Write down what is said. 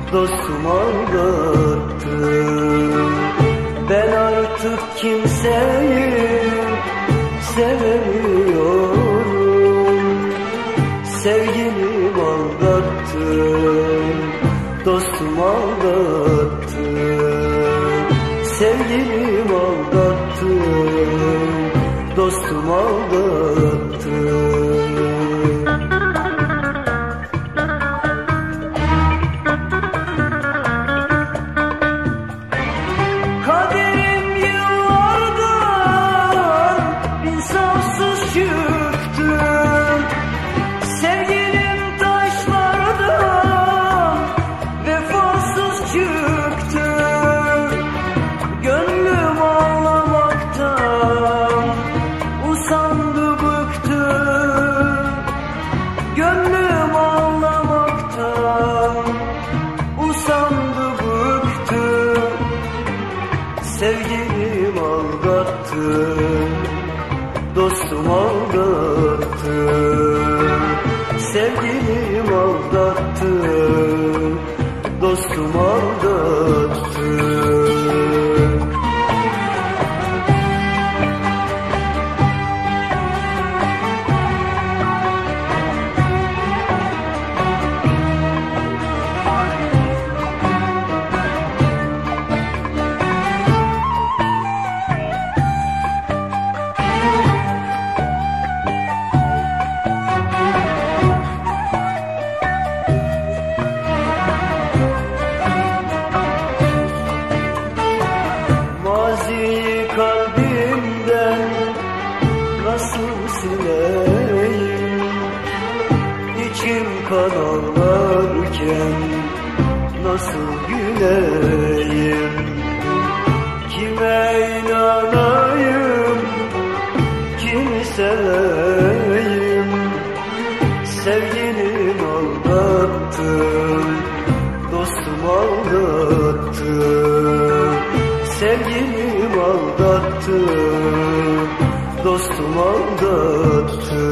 dostum aldattı. Ben artık kimseyi sevemiyorum. Sevgilim aldattı, dostum aldattı. Sevgilim aldattı, dostum aldattı. Gönlüm ağlamaktan usandı bıktı. Sevgilim aldattı, dostum aldattı. Sevgilim aldattı, dostum aldattı. Maziyi kalbimden nasıl sileyim? İçim kan ağlarken nasıl güleyim? Kime inanayım, kimi seveyim? Sevgilim aldattı, dostum aldattı. Sevgilim aldattı, dostum aldattı.